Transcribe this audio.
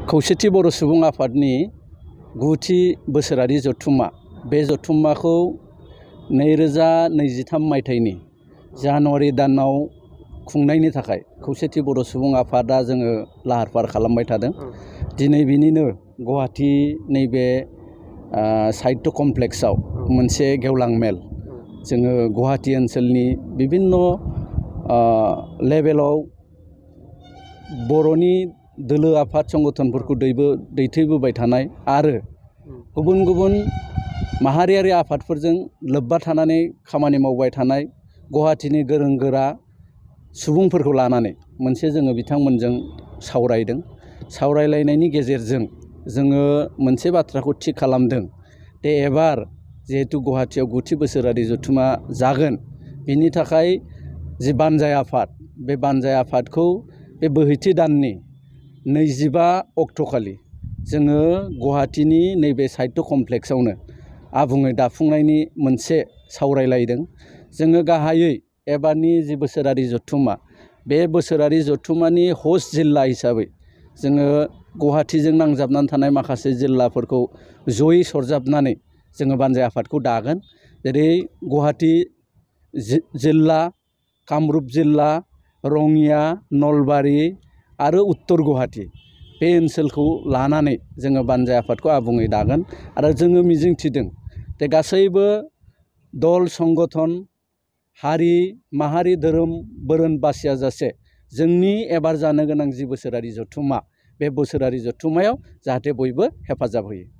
खौसेथि बर' सुबुं आफादनि गुथि बोसोरारि जथुम्मा बे जथुम्माखौ 2023 मायथाइनि जानुवारि दानाव खुंनायनि थाखाय खौसेथि बर' सुबुं आफादा जोङो लाहार फाहार खालामबाय थादों। दिनै बिनिनो गुवाहाटी नैबे साहित्य कमप्लेक्सआव मोनसे गेवलां मेल जोङो गुवाहाटी ओनसोलनि बिभिन्न लेभेलाव बर'नि दोलो आफाद संगठनफोरखौ दैथायबोबाय थानाय आरो गुबुन गुबुन माहारियारि आफादफोरजों लोब्बा थानानै खामानि मावबाय थानाय गुवाहाटीनि गोरों गोरा सुबुंफोरखौ लानानै मोनसे जोङो बिथांमोनजों सावरायदों। सावरायलायनायनि गेजेरजों जोङो मोनसे बाथ्राखौ थि खालामदों दे एबार जिहेतु गुवाहाटीयाव गुथि बोसोरारि जथुम्मा जागोन, बिनि थाखाय जि बानजाय आफाद बे बानजाय आफादखौ बे बोहैथि दाननि 25 अक्ट'खालि जोङो गुवाहाटीनि नैबे साहित्य कमप्लेक्सआवनो आबुङै दाफुंनायनि मोनसे सावरायलायदों। जोङो गाहायै एबारनि जि बोसोरारि जथुम्मा बे बोसोरारि जथुम्मानि हस्ट जिल्ला हिसाबै जोङो गुवाहाटीजों नांजाबनानै थानाय माखासे जिल्लाफोरखौ जयै सरजाबनानै जोङो बानजाय आफादखौ दागोन। जेरै गुवाहाटी जिल्ला, कामरुप जिल्ला, रङिया, नलबारि आरो उत्तर गुवाहाटी बे ओनसोलखौ लानानै जोङो बानजाय आफादखौ आबुङै दागोन। आरो जोङो मिजिंथिदों जे गासैबो दल संगठन हारि माहारि धोरोम बोरोन बासियाजासे जोंनि एबार जानो गोनां जि बोसोरारि जथुम्मा बे बोसोरारि जथुम्मायाव जाहाथे बयबो हेफाजाब होयो।